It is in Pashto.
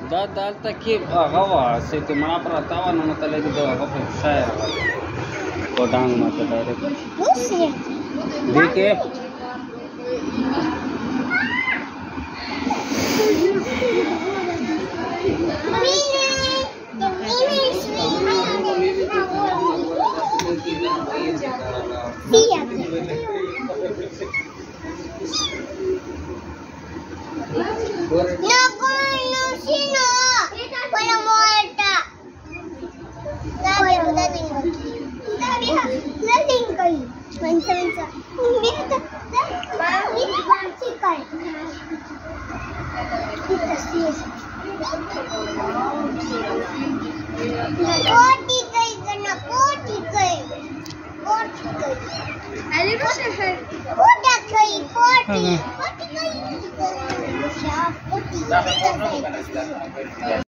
دا دلته کې هغه وه چې مړه پرته وه نو ته لږ د هغه په شی ګوډانګ ماته ډایرکټ دې کې